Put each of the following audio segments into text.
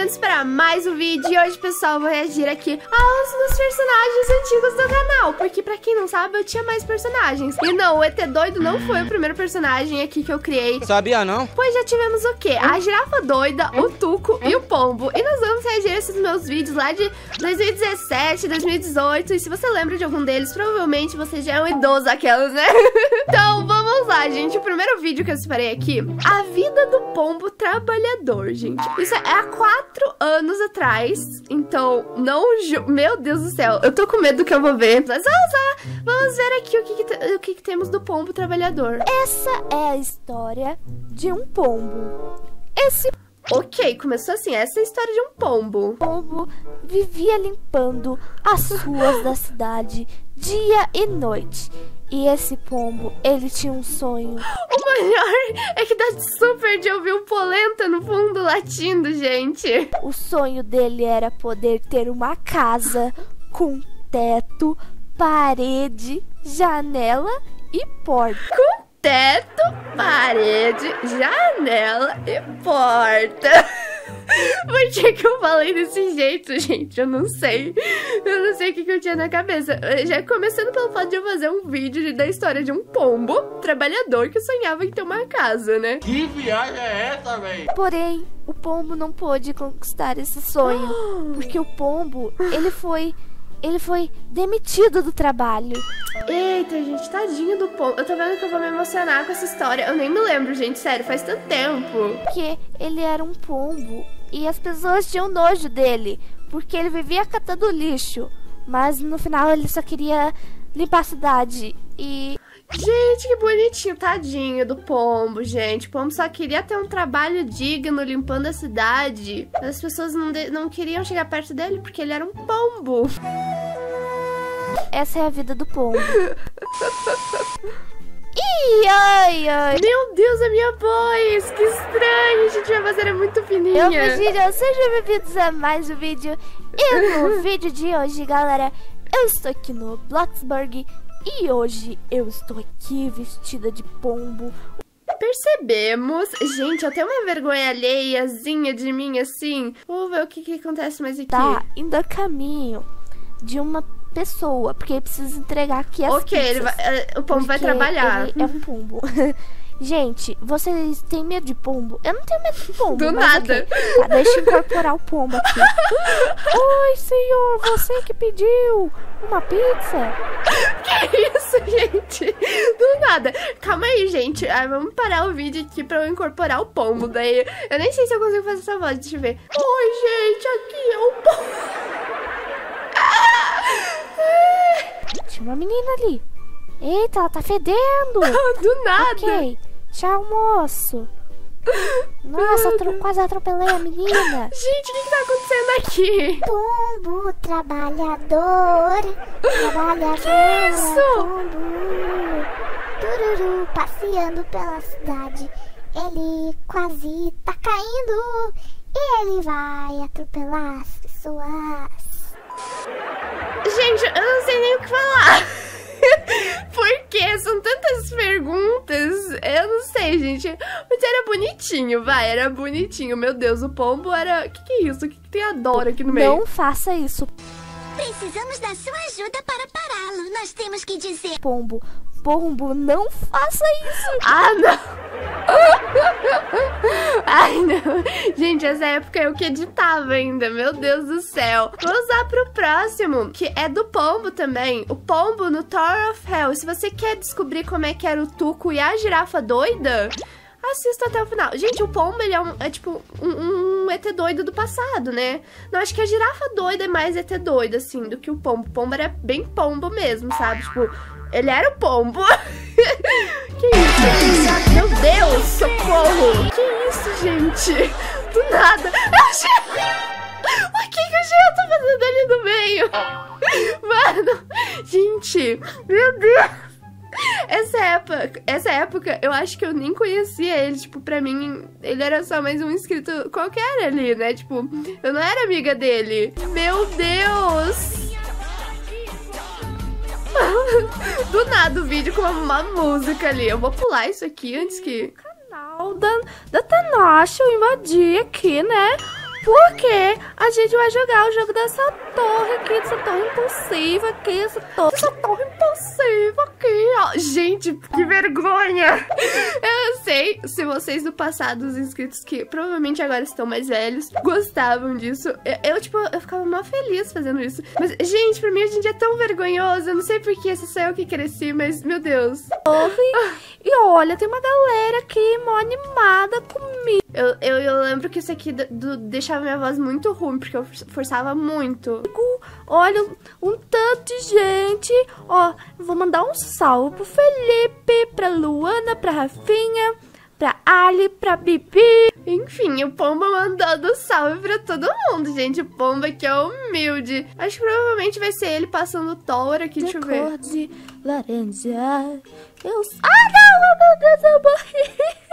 bem-vindos para mais um vídeo. E hoje, pessoal, eu vou reagir aqui aos meus personagens antigos do canal. Porque, pra quem não sabe, eu tinha mais personagens. E não, o ET Doido não foi o primeiro personagem aqui que eu criei. Sabia, não? Pois já tivemos o quê? A Girafa Doida, o Tuco e o Pombo. E nós vamos reagir a esses meus vídeos lá de 2017, 2018. E se você lembra de algum deles, provavelmente você já é um idoso aquelas, né? Então, vamos lá, gente. O primeiro vídeo que eu separei aqui, a vida do pombo trabalhador, gente. Isso é há 4 anos atrás. Então, não... Meu Deus do céu. Eu tô com medo do que eu vou ver. Mas vamos lá. Vamos ver aqui o que temos do pombo trabalhador. Essa é a história de um pombo. Ok, começou assim. Essa é a história de um pombo. O pombo vivia limpando as ruas da cidade dia e noite. E esse pombo, ele tinha um sonho. O melhor é que dá super de ouvir um polenta no fundo latindo, gente. O sonho dele era poder ter uma casa com teto, parede, janela e porta. Com teto, parede, janela e porta. Por que eu falei desse jeito, gente? Eu não sei. Eu não sei o que eu tinha na cabeça. Já começando pelo fato de eu fazer um vídeo da história de um pombo trabalhador que sonhava em ter uma casa, né? Que viagem é essa, véi? Porém, o pombo não pôde conquistar esse sonho. Porque o pombo, ele foi demitido do trabalho. Eita, gente, tadinho do pombo. Eu tô vendo que eu vou me emocionar com essa história. Eu nem me lembro, gente, sério, faz tanto tempo. Porque ele era um pombo e as pessoas tinham nojo dele, porque ele vivia catando lixo. Mas no final ele só queria limpar a cidade e... Gente, que bonitinho, tadinho do pombo, gente. O pombo só queria ter um trabalho digno limpando a cidade. As pessoas não queriam chegar perto dele porque ele era um pombo. Essa é a vida do pombo. Ih, ai, ai. Meu Deus, a minha voz. Que estranho, gente. Minha voz era muito fininha. Sejam bem-vindos a mais um vídeo. E no vídeo de hoje, galera, eu estou aqui no Bloxburg. E hoje eu estou aqui vestida de pombo. Percebemos. Gente, eu tenho uma vergonha alheiazinha de mim, assim. Vamos ver o que acontece mais aqui. Tá indo a caminho de uma pessoa, porque ele precisa entregar aqui as pizzas. O pombo vai trabalhar. Ele é um pombo. Gente, vocês têm medo de pombo? Eu não tenho medo de pombo. Do nada. Okay. Tá, deixa eu incorporar o pombo aqui. Oi, senhor, você que pediu uma pizza? Que isso, gente? Do nada. Calma aí, gente. Vamos parar o vídeo aqui pra eu incorporar o pombo. Daí, eu nem sei se eu consigo fazer essa voz. Deixa eu ver. Oi, gente, aqui é o pombo. Tinha uma menina ali. Eita, ela tá fedendo. Do nada. Ok, tchau, moço. Nossa, quase atropelei a menina. Gente, o que tá acontecendo aqui? Pombo trabalhador, trabalhador, Isso? pombo, tururu, passeando pela cidade. Ele quase tá caindo e ele vai atropelar as pessoas. Gente, eu não sei nem o que falar. Porque são tantas perguntas. Eu não sei, gente. Mas era bonitinho, vai. Era bonitinho. Meu Deus, o pombo era... Que é isso? O que tem a Dora aqui no meio? Não faça isso. Precisamos da sua ajuda para pará-lo. Nós temos que dizer... Pombo, não faça isso. Ah, não. Ai, não. Gente, essa época eu que editava ainda. Meu Deus do céu. Vou usar pro próximo, que é do pombo também. O pombo no Tower of Hell. Se você quer descobrir como é que era o Tuco e a Girafa Doida, assista até o final. Gente, o pombo, ele é tipo um ET doido do passado, né? Não, acho que a Girafa Doida é mais ET doida, assim, do que o pombo. O pombo era bem pombo mesmo, sabe? Tipo, ele era o pombo. Que isso? Meu Deus, socorro. Que isso, gente? Do nada. O que o Jean tá fazendo ali no meio? Mano, gente, meu Deus. Essa época, eu acho que eu nem conhecia ele. Tipo, pra mim, ele era só mais um inscrito qualquer ali, né? Tipo, eu não era amiga dele. Meu Deus. Do nada o vídeo com uma música ali. Eu vou pular isso aqui antes que... Canal da Tanasha, eu invadi aqui, né? Porque a gente vai jogar o jogo dessa torre aqui, dessa torre impulsiva aqui, essa torre impulsiva aqui, ó. Gente, que vergonha! Eu sei, se vocês do passado, os inscritos que provavelmente agora estão mais velhos, gostavam disso. Eu ficava mó feliz fazendo isso. Mas, gente, pra mim hoje em dia é tão vergonhoso. Eu não sei porque essa sou eu que cresci, mas, meu Deus. E olha, tem uma galera aqui mó animada comigo. Eu lembro que isso aqui deixava minha voz muito ruim, porque eu forçava muito. Olha, um tanto de gente. Ó, vou mandar um salve pro Felipe, pra Luana, pra Rafinha, pra Ali, pra Bibi. Enfim, o Pomba mandando salve pra todo mundo, gente. O Pomba que é humilde. Acho que provavelmente vai ser ele passando o Thor aqui, deixa eu ver. Cor de laranja. Não, meu Deus, eu morri.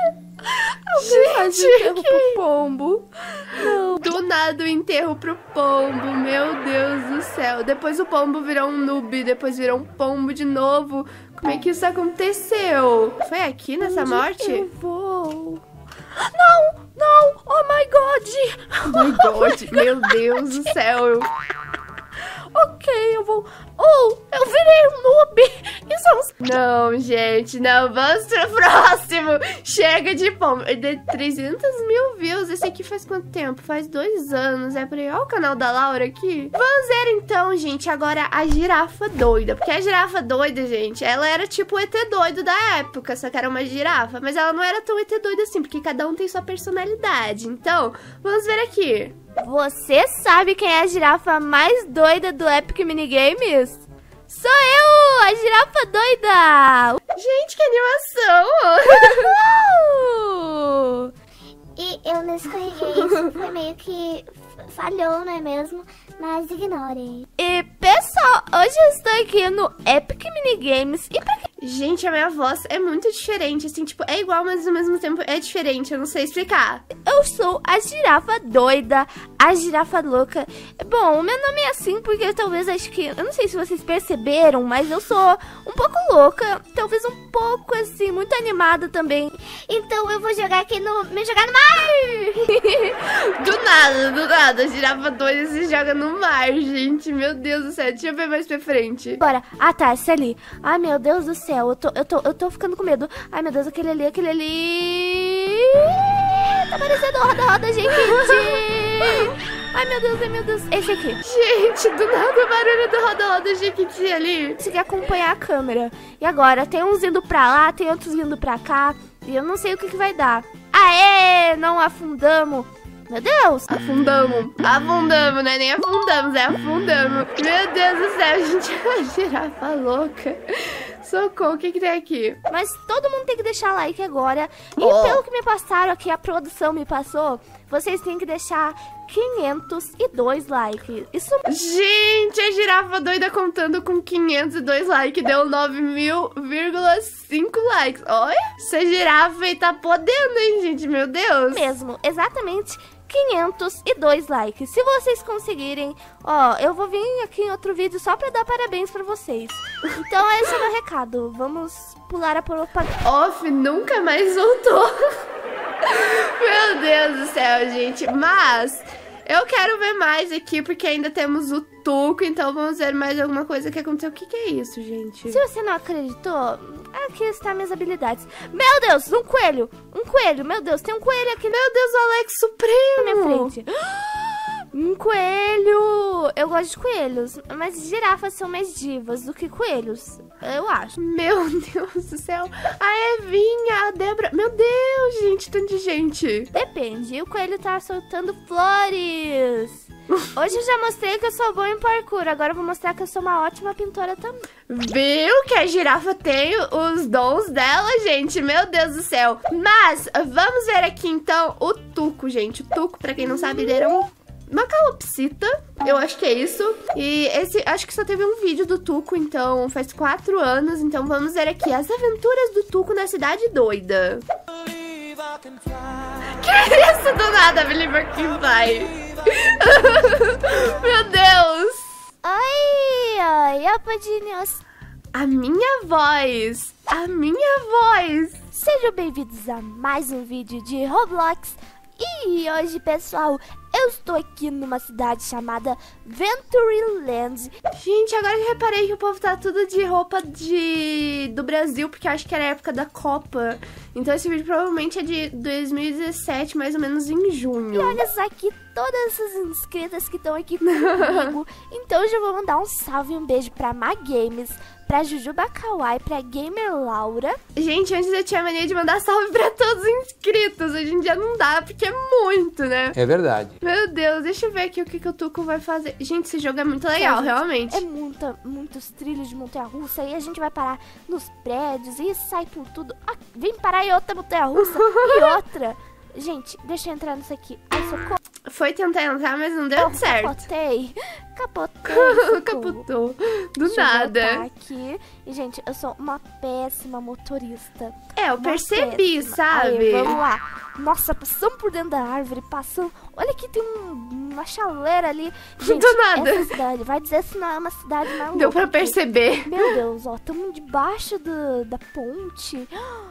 Gente, pro pombo. Não. Do nada o enterro pro pombo, meu Deus do céu. Depois o pombo virou um noob, depois virou um pombo de novo. Como é que isso aconteceu? Foi aqui nessa morte? Eu vou. Não, oh my god. Oh my god, meu Deus do céu. Ok, eu vou... eu virei um noob. Não, gente, não. Vamos pro próximo. Chega de pombo. De 300 mil views. Esse aqui faz quanto tempo? Faz 2 anos. É por aí. Olha o canal da Laura aqui. Vamos ver então, gente, agora a girafa doida. Porque a girafa doida, gente, ela era tipo o ET doido da época. Só que era uma girafa. Mas ela não era tão ET doido assim. Porque cada um tem sua personalidade. Então, vamos ver aqui. Você sabe quem é a girafa mais doida do Epic Minigames? Sou eu, a girafa doida! Gente, que animação! E eu não escorreguei, isso foi meio que falhou, não é mesmo? Mas ignorem. E pessoal, hoje eu estou aqui no Epic Minigames e pra quem... Gente, a minha voz é muito diferente, assim, tipo, é igual, mas ao mesmo tempo é diferente, eu não sei explicar. Eu sou a girafa doida, a girafa louca. Bom, o meu nome é assim porque talvez, acho que, eu não sei se vocês perceberam, mas eu sou um pouco louca, talvez um pouco, assim, muito animada também. Então eu vou jogar aqui me jogar no mar! Do nada, a girafa doida se joga no mar, gente, meu Deus do céu, deixa eu ver mais pra frente. Bora, tá, esse ali. Ai, meu Deus do céu, eu tô ficando com medo. Ai, meu Deus, aquele ali. Tá parecendo roda, gente. Ai, meu Deus, esse aqui. Gente, do nada o barulho do roda, Jequiti ali. Consegui acompanhar a câmera. E agora, tem uns indo pra lá, tem outros vindo pra cá. E eu não sei o que vai dar. Aê, não afundamos. Meu Deus! Afundamos, né? Nem afundamos, é afundamos. Meu Deus do céu, gente, a girafa louca. Socorro, o que tem aqui? Mas todo mundo tem que deixar like agora. E pelo que me passaram aqui, a produção me passou, vocês têm que deixar 502 likes. Isso... Gente, a girafa doida contando com 502 likes. Deu 9.000,5 likes. Olha, essa girafa aí tá podendo, hein, gente? Meu Deus. Mesmo, exatamente 502 likes. Se vocês conseguirem, ó, eu vou vir aqui em outro vídeo só pra dar parabéns pra vocês. Então esse é o meu recado. Vamos pular a propaganda. Off nunca mais voltou. Meu Deus do céu, gente. Mas eu quero ver mais aqui, porque ainda temos o Tuco. Então vamos ver mais alguma coisa que aconteceu. O que é isso, gente? Se você não acreditou, aqui está minhas habilidades. Meu Deus, um coelho. Meu Deus, tem um coelho aqui. Meu Deus, o Alex Supremo na minha frente. Um coelho. Eu gosto de coelhos, mas girafas são mais divas do que coelhos, eu acho. Meu Deus do céu. A Evinha, a Débora. Meu Deus, gente, tanto de gente. Depende, o coelho tá soltando flores. Hoje eu já mostrei que eu sou boa em parkour, agora eu vou mostrar que eu sou uma ótima pintora também. Viu que a girafa tem os dons dela, gente? Meu Deus do céu. Mas vamos ver aqui então o Tuco, gente. O Tuco, pra quem não sabe, ele era uma calopsita, eu acho que é isso. E esse, acho que só teve um vídeo do Tuco, então faz 4 anos. Então vamos ver aqui as aventuras do Tuco na Cidade Doida. Que isso do nada, Believe I Can Fly. Meu Deus. Oi, Apadinhos. A minha voz. Sejam bem-vindos a mais um vídeo de Roblox. E hoje, pessoal, Eu estou aqui numa cidade chamada Ventureland. Gente, agora que eu reparei que o povo tá tudo de roupa do Brasil, porque eu acho que era a época da Copa. Então esse vídeo provavelmente é de 2017, mais ou menos em junho. E olha só aqui todas essas inscritas que estão aqui comigo. Então eu já vou mandar um salve e um beijo pra Ma Games, pra Jujuba Kawaii, pra Gamer Laura. Gente, antes eu tinha mania de mandar salve pra todos os inscritos. Hoje em dia não dá, porque é muito, né? É verdade. Meu Deus, deixa eu ver aqui o que o Tuco vai fazer. Gente, esse jogo é muito legal, Gente, realmente. É muitos trilhos de montanha-russa. E a gente vai parar nos prédios e sai por tudo. Ah, vem parar em outra montanha-russa e outra. Gente, deixa eu entrar nisso aqui. Ai, socorro. Foi tentar entrar, mas não deu certo. Capotei. Capotou. Do Deixa eu nada. voltar aqui. E, gente, eu sou uma péssima motorista. É, eu Uma percebi, péssima. sabe? Aí, vamos lá. Nossa, passamos por dentro da árvore, passando. Olha aqui, tem uma chaleira ali. Gente, Do nada. essa cidade, vai dizer se não é uma cidade mais Deu louca pra aqui. perceber. Meu Deus, ó, estamos debaixo da ponte.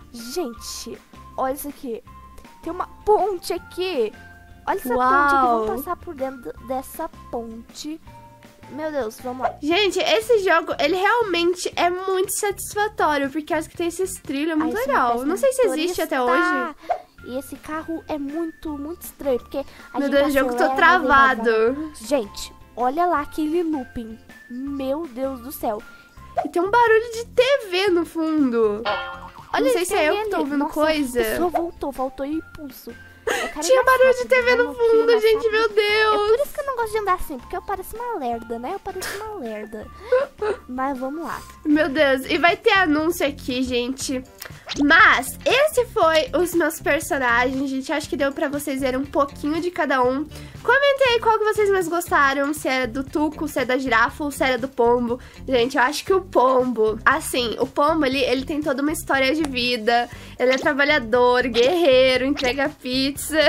Gente, olha isso aqui. Tem uma ponte aqui. Olha essa ponte aqui, Uau. vamos passar por dentro dessa ponte. Meu Deus, vamos lá. Gente, esse jogo, ele realmente é muito satisfatório, porque acho que tem esses trilhos, é muito Ai, legal. Não sei se existe até hoje. E esse carro é muito estranho, porque a Meu gente Deus, o jogo acelera, tô mas ele vai travado. devagar. Gente, olha lá aquele looping. Meu Deus do céu. E tem um barulho de TV no fundo. Olha, Não sei se é eu tem que tô ali. ouvindo Nossa, coisa. A pessoa faltou impulso. Eu quero Tinha ir mais barulho de rápido, TV no vamos aqui fundo, mais gente, rápido. meu É Deus. por isso que eu não gosto de andar assim, porque eu pareço uma lerda, né? Eu pareço uma lerda. Mas vamos lá. Meu Deus, e vai ter anúncio aqui, gente. Mas esse foi os meus personagens, gente. Acho que deu pra vocês verem um pouquinho de cada um. Comentem aí qual que vocês mais gostaram. Se era do Tuco, se é da girafa ou se era do pombo. Gente, eu acho que o pombo... Assim, o pombo, ele tem toda uma história de vida. Ele é trabalhador, guerreiro, entrega pizza.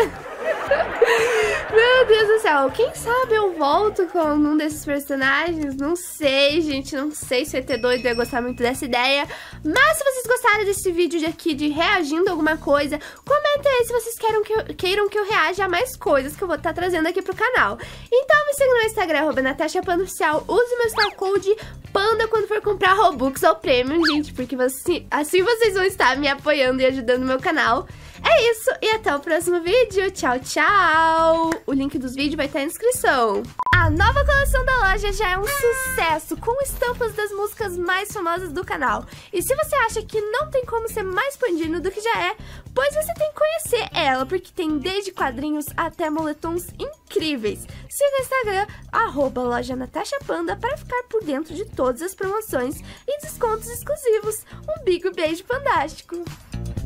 Meu Deus do céu, quem sabe eu volto com algum desses personagens? Não sei, gente, não sei se o ET doido ia gostar muito dessa ideia. Mas se vocês gostaram desse vídeo aqui de reagindo a alguma coisa, comentem aí se vocês queiram que eu reaja a mais coisas que eu vou estar trazendo aqui pro canal. Então me siga no Instagram, @NatashaPandaOficial, use meu Star Code Panda quando for comprar Robux ou Premium, gente, porque assim vocês vão estar me apoiando e ajudando o meu canal. É isso, e até o próximo vídeo. Tchau, tchau! O link dos vídeos vai estar na descrição. A nova coleção da loja já é um sucesso, com estampas das músicas mais famosas do canal. E se você acha que não tem como ser mais pandino do que já é, pois você tem que conhecer ela, porque tem desde quadrinhos até moletons incríveis. Siga o Instagram, @LojaNatashaPanda, para ficar por dentro de todas as promoções e descontos exclusivos. Um big beijo fantástico!